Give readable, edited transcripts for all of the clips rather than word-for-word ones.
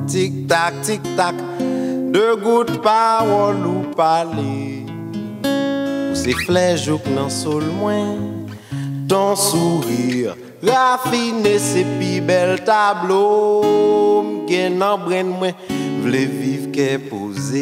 tic-tac, de gouttes paroles ou parler. Ou c'est flèche ou dans sol moins, ton sourire, raffiné c'est pi bel tableau. M'gen en bren moins, vle vivre qu'est posé.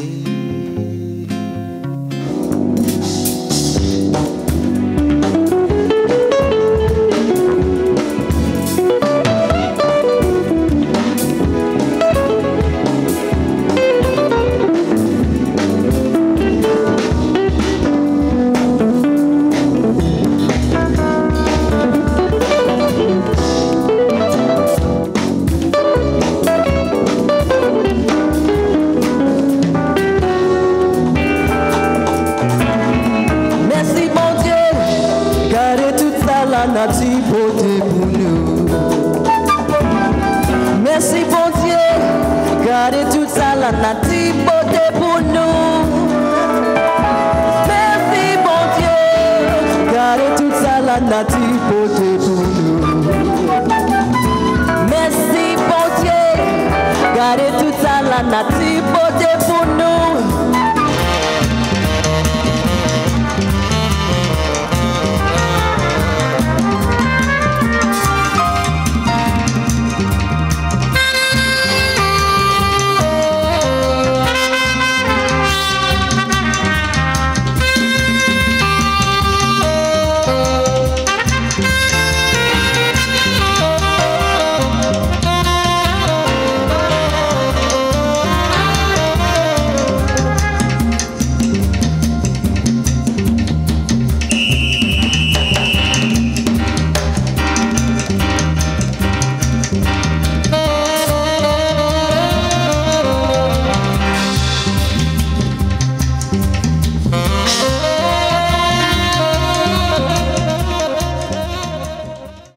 Nati beauté pour nous. Merci bon Dieu, gardez tout ça la nati beauté pour nous. Merci bon Dieu, gardez tout ça la nati beauté pour nous. Merci bon Dieu, gardez tout ça la nati beauté pour nous.